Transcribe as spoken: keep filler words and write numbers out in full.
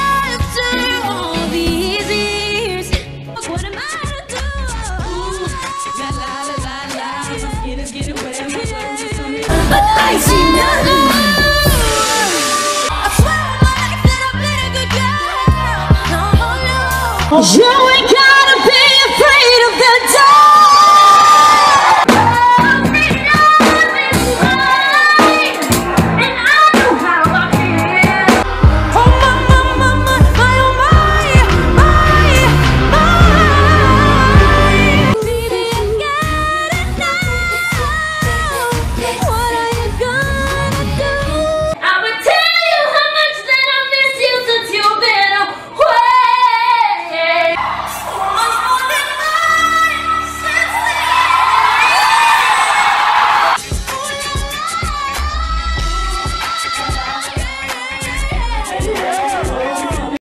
after all these years? What am I to do? La la la la la. Get it, get it, whatever. But I see nothing. I swear on my life that I've been a good girl. No, no. You ain't gotta be afraid of the dark.